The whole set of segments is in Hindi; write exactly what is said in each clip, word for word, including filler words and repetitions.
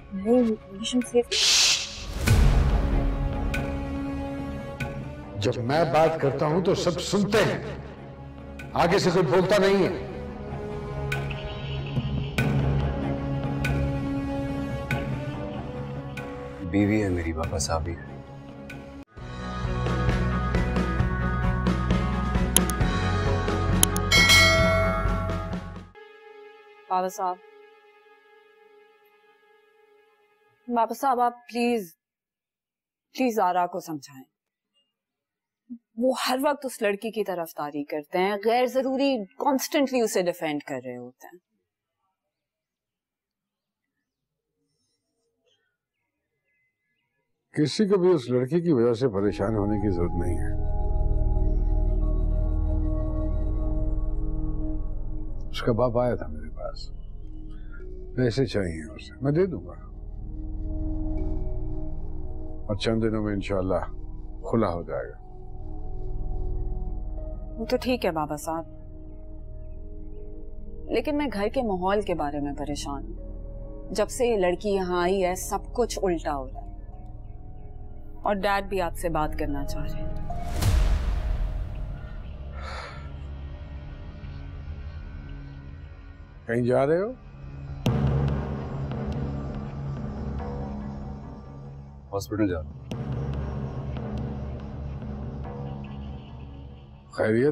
जब मैं बात करता हूं तो सब सुनते हैं, आगे से कोई बोलता नहीं है। बीवी है मेरी, बाबा साहब ही है। बाबा साहब, बाबा साहब आप प्लीज प्लीज आरा को समझाएं। वो हर वक्त उस लड़की की तरफदारी करते हैं, गैर जरूरी कॉन्स्टेंटली उसे डिफेंड कर रहे होते हैं। किसी को भी उस लड़की की वजह से परेशान होने की जरूरत नहीं है। उसका बाप आया था मेरे पास, पैसे चाहिए उसे, मैं दे दूंगा और चंद दिनों में इंशाल्लाह खुला हो जाएगा। वो तो ठीक है बाबा साहब, लेकिन मैं घर के माहौल के बारे में परेशान हूँ। जब से ये लड़की यहाँ आई है सब कुछ उल्टा हो रहा है और डैड भी आपसे बात करना चाह रहे हैं। कहीं जा रहे हो? हॉस्पिटल जा रहा हूं। खैरियत?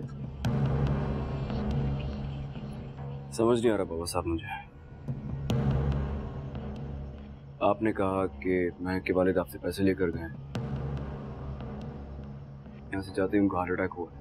समझ नहीं आ रहा बाबा साहब मुझे। आपने कहा कि महक के वालिद आपसे पैसे लेकर गए, यहाँ से जाते ही उनको हार्ट अटैक हुआ।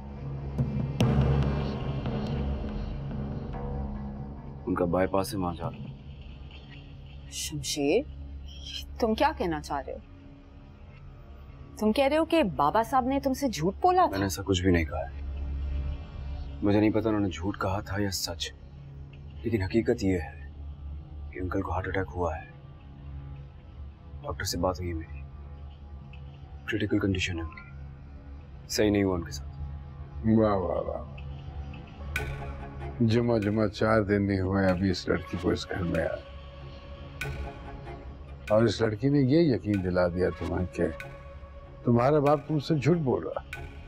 उनका बाईपास से वहां जा रहा। शमशेर, तुम क्या कहना चाह रहे हो? तुम कह रहे हो कि बाबा साहब ने तुमसे झूठ बोला था? मैंने ऐसा कुछ भी नहीं कहा है। मुझे नहीं पता उन्होंने झूठ कहा था या सच, लेकिन हकीकत यह है कि अंकल को हार्ट अटैक हुआ है। डॉक्टर से बात हुई मेरी, क्रिटिकल कंडीशन है उनकी, सही नहीं हुआ उनके साथ। वाह वाह वाह, जुमा जुमा चार दिन नहीं हुए अभी इस लड़की को इस घर में आया, और इस लड़की ने ये यकीन दिला दिया तुम्हें कि तुम्हारा बाप तुमसे झूठ बोल रहा।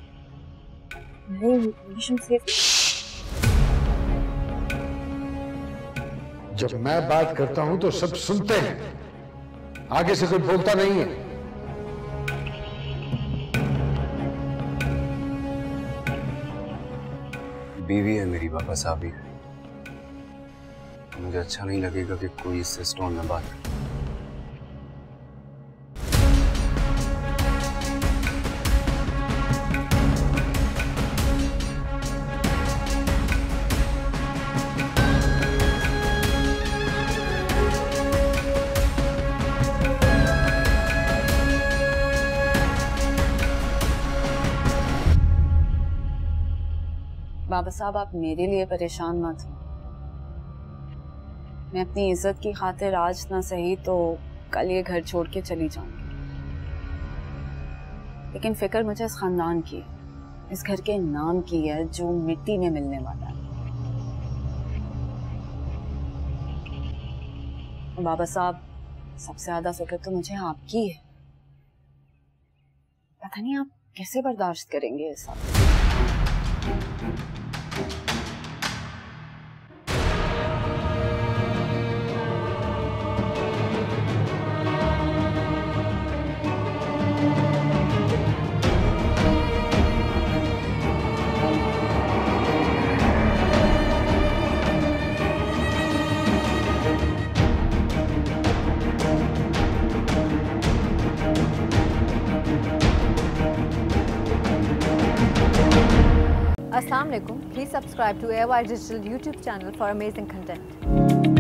जब मैं बात करता हूं तो सब सुनते हैं, आगे से कोई बोलता नहीं है। बीवी है मेरी, बाबा साहब ही है। मुझे अच्छा नहीं लगेगा कि कोई इससे स्टोन में बात करे। बाबा साहब आप मेरे लिए परेशान मत हो। मैं अपनी इज्जत की खातिर आज ना सही तो कल ये घर छोड़ के चली जाऊंगी, लेकिन फिक्र मुझे इस खानदान की, इस घर के नाम की है जो मिट्टी में मिलने वाला है। बाबा साहब सबसे ज्यादा फिक्र तो मुझे आपकी है। पता नहीं आप कैसे बर्दाश्त करेंगे ये सब। Assalamu alaikum. Please subscribe to A Y Digital YouTube channel for amazing content.